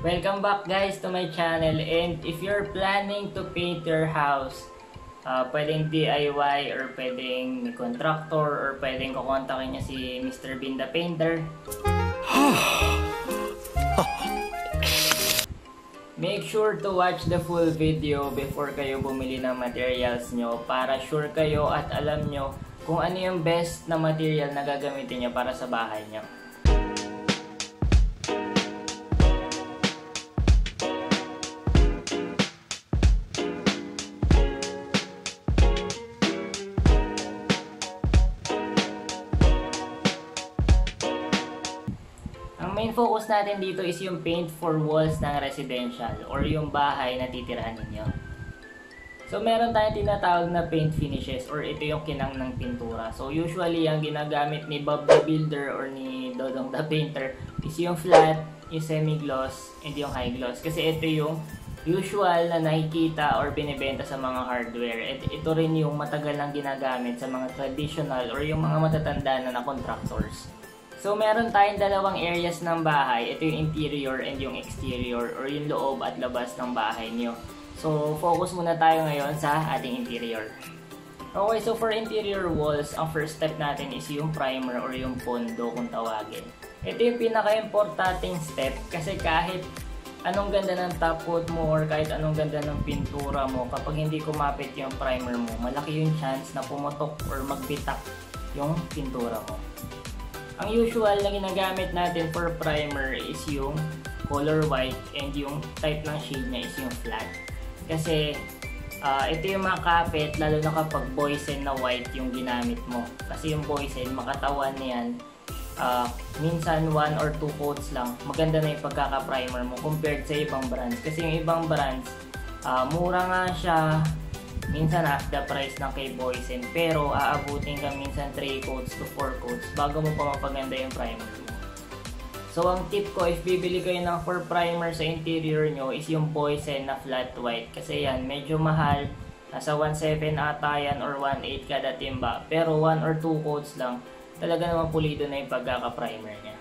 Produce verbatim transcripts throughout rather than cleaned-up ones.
Welcome back guys to my channel, and if you're planning to paint your house, uh, pwedeng D I Y or pwedeng contractor or pwedeng kukontakin niya si Mister Bean the Painter. Make sure to watch the full video before kayo bumili ng materials nyo para sure kayo at alam nyo kung ano yung best na material na gagamitin nyo para sa bahay nyo. Ang main focus natin dito is yung paint for walls ng residential or yung bahay na titirahan ninyo. So meron tayong tinatawag na paint finishes or ito yung kinang ng pintura. So usually ang ginagamit ni Bob the Builder or ni Dodong the Painter is yung flat, yung semi-gloss, and yung high gloss. Kasi ito yung usual na nakikita or binibenta sa mga hardware. At ito rin yung matagal nang ginagamit sa mga traditional or yung mga matatanda na na contractors. So meron tayong dalawang areas ng bahay. Ito yung interior and yung exterior or yung loob at labas ng bahay nyo. So focus muna tayo ngayon sa ating interior. Okay, so for interior walls, ang first step natin is yung primer or yung pondo kung tawagin. Ito yung pinaka-importanting step kasi kahit anong ganda ng top coat mo or kahit anong ganda ng pintura mo, kapag hindi kumapit yung primer mo, malaki yung chance na pumutok or magbitak yung pintura mo. Ang usual na ginagamit natin for primer is yung color white and yung type ng shade niya is yung flat. Kasi uh, ito yung makapit lalo na kapag boysen na white yung ginamit mo. Kasi yung boysen, makatawan niyan, uh, minsan one or two coats lang, maganda na yung pagkaka-primer mo compared sa ibang brands. Kasi yung ibang brands, uh, mura nga siya, minsan half the price ng kay Boysen, pero aabutin ka minsan three coats to four coats bago mo pa mapaganda yung primer mo. So ang tip ko, if bibili kayo ng for primer sa interior nyo is yung Boysen na flat white. Kasi yan, medyo mahal. Nasa one point seven ata yan or one point eight kada timba. Pero one or two coats lang, talaga naman pulido na yung pagkaka-primer niya.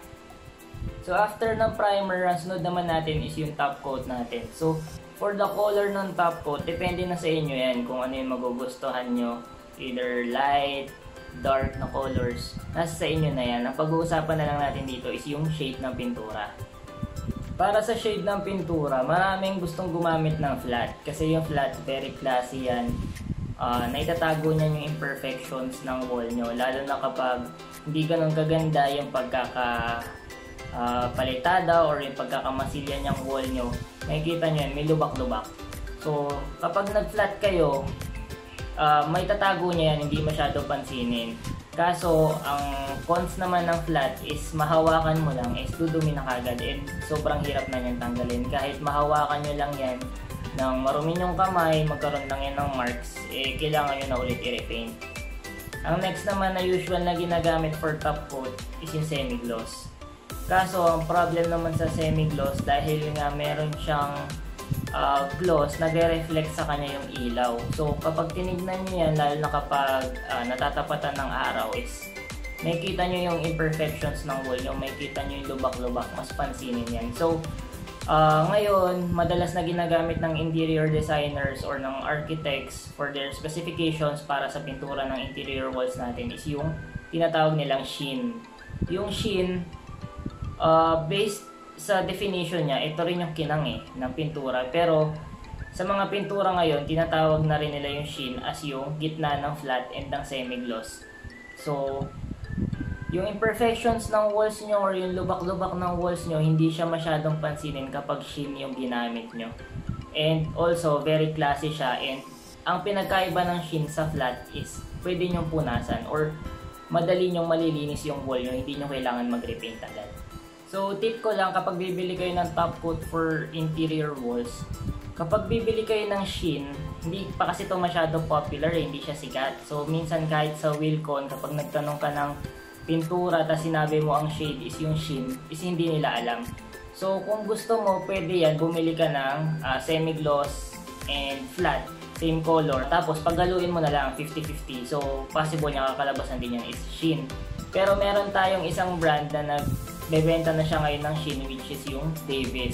So after ng primer, ang sunod naman natin is yung top coat natin. So for the color ng top coat, depende na sa inyo yan kung ano yung magugustuhan nyo. Either light, dark na colors. Nasa sa inyo na yan. Ang pag-uusapan na lang natin dito is yung shade ng pintura. Para sa shade ng pintura, maraming gustong gumamit ng flat. Kasi yung flat, very classy yan. Uh, naitatago niya yung imperfections ng wall nyo. Lalo na kapag hindi ganun kaganda yung pagkaka... Uh, palitada or yung pagkakamasilya niyang wall nyo, makikita nyo yan, may lubak-lubak. So, kapag nag-flat kayo, uh, may tatago niya yan, hindi masyado pansinin. Kaso, ang cons naman ng flat is mahawakan mo lang, is dudumi na kagad, and sobrang hirap na niyang tanggalin. Kahit mahawakan nyo lang yan, ng marumi yung kamay, magkaroon lang yan ng marks, eh, kailangan nyo na ulit i-repaint. Ang next naman na usual na ginagamit for top coat is yung semi-gloss. Kaso, ang problem naman sa semi-gloss, dahil nga meron siyang uh, gloss, nagre-reflect sa kanya yung ilaw. So, kapag tinignan nyo yan, lalo na kapag uh, natatapatan ng araw, is makikita nyo yung imperfections ng wall nyo, makikita nyo yung lubak-lubak, mas pansinin yan. So, uh, ngayon, madalas na ginagamit ng interior designers or ng architects for their specifications para sa pintura ng interior walls natin is yung tinatawag nilang sheen. Yung sheen, Uh, based sa definition niya, ito rin yung kinang eh, ng pintura. Pero sa mga pintura ngayon, tinatawag na rin nila yung sheen as yung gitna ng flat and ng semi-gloss. So, yung imperfections ng walls nyo or yung lubak-lubak ng walls nyo, hindi siya masyadong pansinin kapag sheen yung ginamit nyo. And also, very classy siya. And ang pinagkaiba ng sheen sa flat is pwede nyong punasan or madali nyong malilinis yung wall nyo, hindi nyo kailangan mag-repaint agad. So, tip ko lang, kapag bibili kayo ng top coat for interior walls, kapag bibili kayo ng sheen, hindi pa kasi ito masyado popular, eh, hindi siya sikat. So, minsan kahit sa Wilcon, kapag nagtanong ka ng pintura, tapos sinabi mo ang shade is yung sheen, is hindi nila alam. So, kung gusto mo, pwede yan, bumili ka ng uh, semi-gloss and flat, same color. Tapos, paggaluin mo na lang, fifty fifty. So, possible niya kakalabasan din yan is sheen. Pero meron tayong isang brand na nag bebenta na siya ngayon ng sheen, which is yung Davis.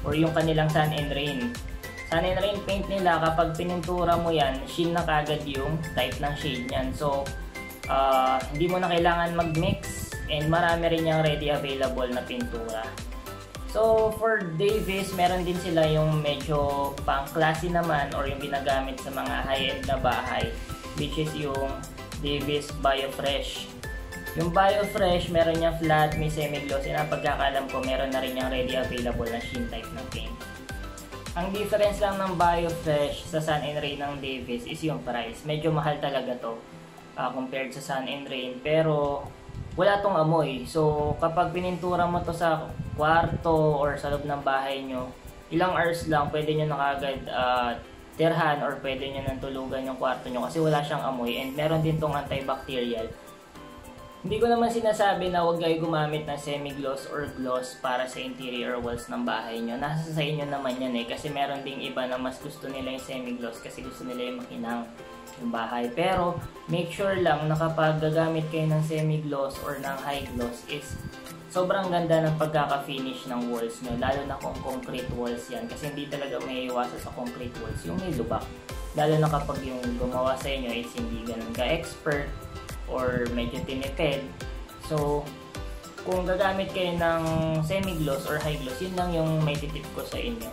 or yung kanilang Sun and Rain. Sun and Rain paint nila, kapag pinintura mo yan, sheen na kagad yung type ng shade niyan. So, uh, hindi mo na kailangan mag-mix, and marami rin yung ready available na pintura. So, for Davis, meron din sila yung medyo pang-classy naman or yung ginagamit sa mga high-end na bahay, which is yung Davis BioFresh. Yung BioFresh, meron niyang flat, may semi-gloss, and ang pagkakalam ko, meron na rin yung ready available na sheen type ng paint. Ang difference lang ng BioFresh sa Sun and Rain ng Davis is yung price. Medyo mahal talaga to uh, compared sa Sun and Rain, pero wala tong amoy. So, kapag pinintura mo to sa kwarto or sa loob ng bahay nyo, ilang hours lang, pwede nyo na kagad uh, tirhan or pwede nyo nang tulugan yung kwarto nyo kasi wala siyang amoy, and meron din tong antibacterial. Hindi ko naman sinasabi na huwag kayo gumamit ng semi-gloss or gloss para sa interior walls ng bahay nyo. Nasa sa inyo naman yan eh, kasi meron ding iba na mas gusto nila yung semi-gloss kasi gusto nila yung makinang yung bahay. Pero make sure lang na kapag gagamit kayo ng semi-gloss or ng high gloss is sobrang ganda ng pagkaka-finish ng walls nyo, lalo na kung concrete walls yan, kasi hindi talaga may iwasan sa concrete walls yung may lubak, lalo na kapag yung gumawa sa inyo is hindi ganun ka-expert or medyo tinipid. So, kung gagamit kayo ng semi-gloss or high gloss, yun lang yung may titip ko sa inyo,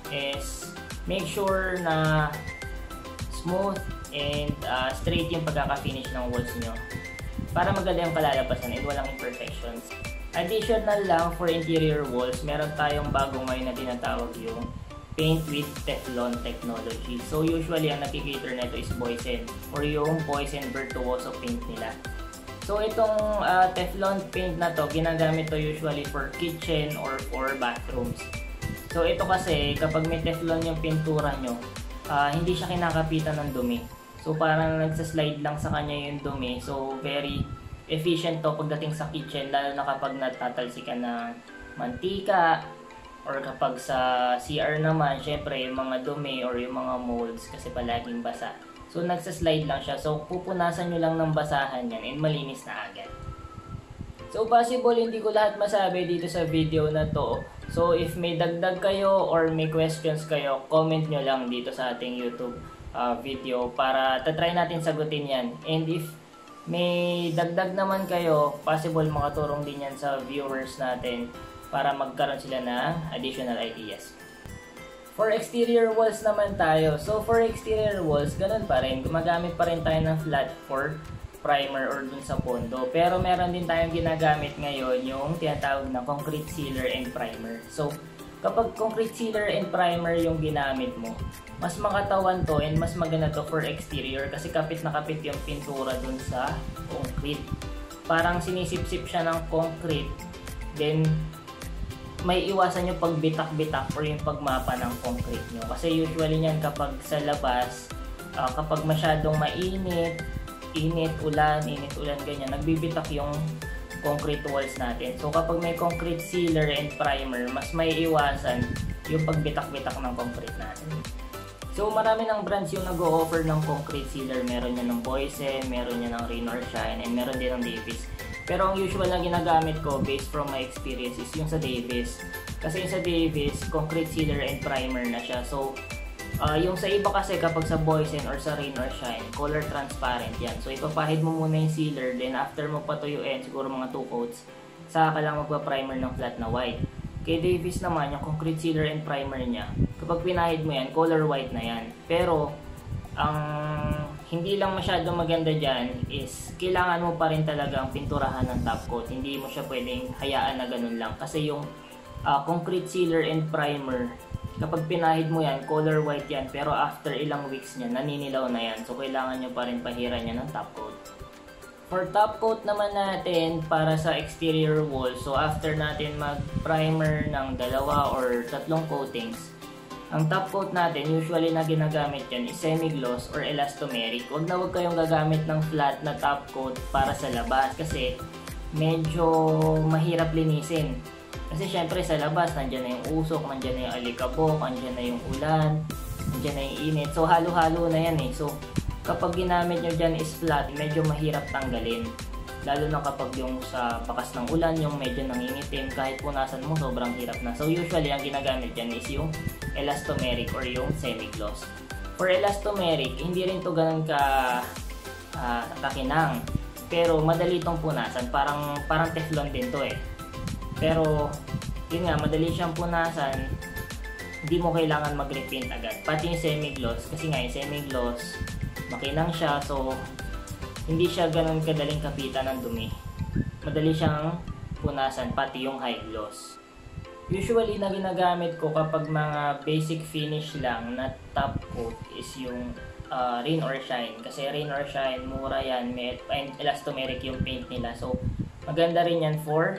is make sure na smooth and uh, straight yung pagkaka-finish ng walls nyo para maganda yung kalalabasan and walang imperfections. Additional lang for interior walls, meron tayong bago ngayon na tinatawag yung Paint with Teflon technology. So usually ang nakikater nito is Boysen or yung Boysen Virtuoso paint nila. So itong uh, Teflon paint na to, ginagamit to usually for kitchen or for bathrooms. So ito kasi kapag may Teflon yung pintura nyo, uh, hindi siya kinakapitan ng dumi. So parang nagsaslide lang sa kanya yung dumi. So very efficient to pagdating sa kitchen, lalo na kapag natatalsikan ng mantika, or kapag sa C R naman, syempre yung mga dumi or yung mga molds kasi palaging basa. So nagsaslide lang siya. So pupunasan nyo lang ng basahan yan and malinis na agad. So possible hindi ko lahat masabi dito sa video na to. So if may dagdag kayo or may questions kayo, comment nyo lang dito sa ating YouTube uh, video para tatry natin sagutin yan. And if may dagdag naman kayo, possible makatulong din yan sa viewers natin para magkaroon sila ng additional ideas. For exterior walls naman tayo. So for exterior walls, ganun pa rin. Gumagamit pa rin tayo ng flat for primer or dun sa pondo. Pero meron din tayong ginagamit ngayon yung tinatawag na concrete sealer and primer. So kapag concrete sealer and primer yung ginamit mo, mas makatawan to and mas maganda to for exterior kasi kapit na kapit yung pintura dun sa concrete. Parang sinisip-sip siya ng concrete, then may iwasan nyo pag bitak-bitak or yung pagmapa ng concrete nyo. Kasi usually nyan kapag sa labas, uh, kapag masyadong mainit, init, ulan, init, ulan, ganyan, nagbibitak yung concrete walls natin. So kapag may concrete sealer and primer, mas may iwasan yung pagbitak-bitak ng concrete natin. So marami ng brands yung nag-o-offer ng concrete sealer. Meron yan ng Boysen, meron yan ng Rain or Shine, and meron din ng Davis. Pero ang usual na ginagamit ko based from my experience is yung sa Davis. Kasi yung sa Davis, concrete sealer and primer na siya. So, uh, yung sa iba kasi kapag sa Boysen or sa Rain or Shine, color transparent yan. So, ipapahid mo muna yung sealer, then after mo patuyuin, siguro mga two coats, saka ka lang magpa-primer ng flat na white. Kay Davis naman, yung concrete sealer and primer niya, kapag pinahid mo yan, color white na yan. Pero, ang hindi lang masyadong maganda dyan is kailangan mo pa rin talaga ang pinturahan ng top coat. Hindi mo siya pwedeng hayaan na ganun lang. Kasi yung uh, concrete sealer and primer, kapag pinahid mo yan, color white yan. Pero after ilang weeks niya, naninilaw na yan. So kailangan nyo pa rin pahiran yan ng top coat. For top coat naman natin, para sa exterior wall, so after natin mag-primer ng dalawa or tatlong coatings, ang top coat natin, usually na ginagamit yan is semi-gloss or elastomeric. Huwag na huwag kayong gagamit ng flat na top coat para sa labas kasi medyo mahirap linisin. Kasi syempre sa labas, nandyan na yung usok, nandyan na yung alikabok, nandyan na yung ulan, nandyan na yung init. So halo-halo na yan eh. So kapag ginamit nyo dyan is flat, medyo mahirap tanggalin. Lalo na kapag yung sa bakas ng ulan, yung medyo nangingitim, kahit punasan mo sobrang hirap na. So usually ang ginagamit dyan is yung elastomeric or yung semi-gloss. For elastomeric, hindi rin to ganun ka uh, kakinang. Pero madali itong punasan, parang, parang Teflon din to eh. Pero yun nga, madali siyang punasan, hindi mo kailangan mag-repaint agad. Pati yung semi-gloss, kasi nga yung semi-gloss, makinang siya, so hindi siya ganun kadaling kapitan ng dumi. Madali siyang punasan, pati yung high gloss. Usually na ginagamit ko kapag mga basic finish lang na top coat is yung uh, Rain or Shine. Kasi Rain or Shine, mura yan, may elastomeric yung paint nila. So maganda rin yan for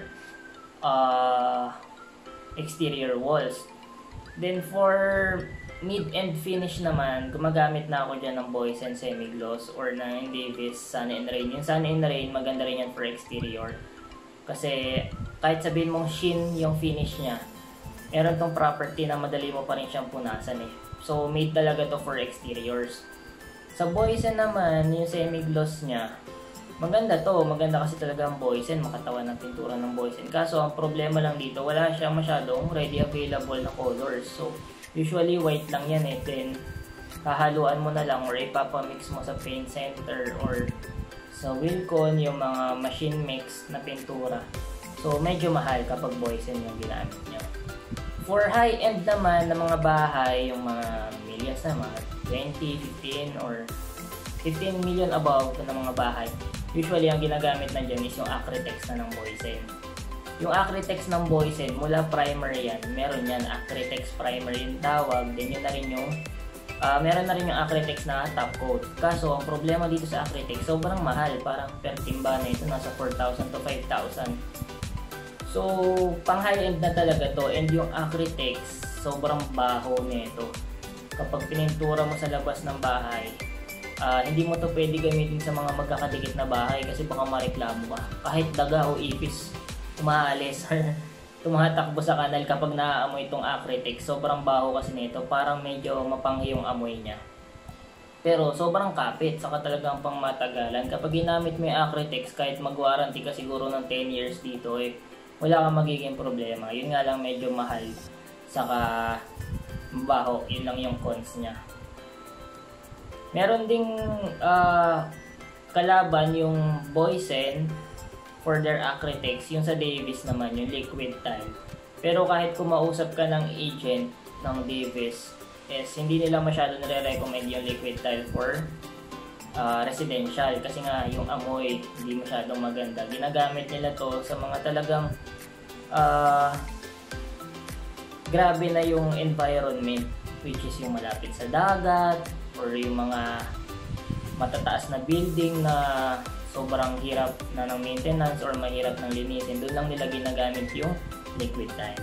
uh, exterior walls. Then for mid-end finish naman, gumagamit na ako dyan ng Boysen semi-gloss or ng Davis Sun and Rain. Yung Sun and Rain, maganda rin yan for exterior. Kasi kahit sabihin mong sheen yung finish niya, meron tong property na madali mo pa rin siyang punasan eh. So made talaga to for exteriors. Sa Boysen naman, yung semi-gloss niya, maganda to, maganda kasi talaga ang Boysen, makatawan ng pintura ng Boysen. Kaso ang problema lang dito, wala siya masyadong ready available na colors. So usually white lang yan eh, then hahaluan mo na lang or ipapamix mo sa paint center or sa Wilcon yung mga machine mix na pintura. So medyo mahal kapag Boysen yung ginamit nyo. For high-end naman na mga bahay, yung mga millions na, mga twenty, fifteen or fifteen million above na mga bahay, usually ang ginagamit na dyan is yung Acrytex na ng Boysen. Yung Acrytex ng Boysen, mula primer yan, meron yan, Acrytex primer yung tawag, then yun na rin yung, uh, meron na rin yung Acrytex na top coat. Kaso, ang problema dito sa Acrytex, sobrang mahal, parang per timba na ito, nasa four thousand to five thousand. So, pang high-end na talaga to, and yung Acrytex, sobrang baho nito. Kapag pinintura mo sa labas ng bahay, Uh, hindi mo to pwede gamitin sa mga magkakadikit na bahay kasi baka mareklamo ka. Kahit daga o ipis umaalis or tumatakbo sa kanal kapag naaamoy itong Acrytex. Sobrang baho kasi nito, parang medyo mapanghi yung amoy niya. Pero sobrang kapit, saka talagang pang matagalan. Kapag ginamit mo yung Acrytex, kahit mag-warranty ka siguro ng ten years dito, eh, wala kang magiging problema. Yun nga lang medyo mahal, saka baho, yun lang yung cons niya. Meron ding uh, kalaban yung Boysen for their Acrytex, yung sa Davis naman, yung liquid tile. Pero kahit kumausap ka ng agent ng Davis, is hindi nila masyado nare-recommend yung liquid tile for uh, residential kasi nga yung amoy hindi masyadong maganda. Ginagamit nila to sa mga talagang uh, grabe na yung environment, which is yung malapit sa dagat, or yung mga matataas na building na sobrang hirap na ng maintenance or mahirap ng linisin. Doon lang nila ginagamit yung liquid tile.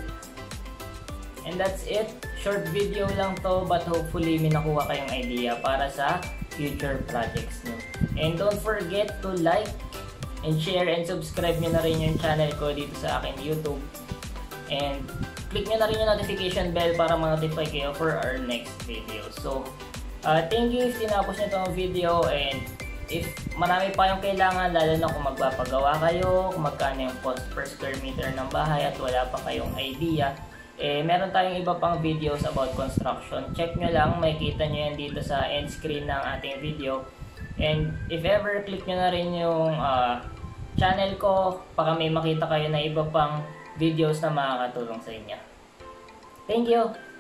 And that's it. Short video lang to, but hopefully may nakuha kayong idea para sa future projects nyo. And don't forget to like and share and subscribe nyo na rin yung channel ko dito sa aking YouTube. And click nyo na rin yung notification bell para ma-notify kayo for our next video. So, Uh, thank you if tinapos nyo itong video, and if marami pa yung kailangan, lalo na kung magpapagawa kayo, kung magkano yung cost per square meter ng bahay at wala pa kayong idea, eh meron tayong iba pang videos about construction. Check nyo lang, makikita nyo yan dito sa end screen ng ating video. And if ever, click nyo na rin yung uh, channel ko para may makita kayo na iba pang videos na makakatulong sa inyo. Thank you!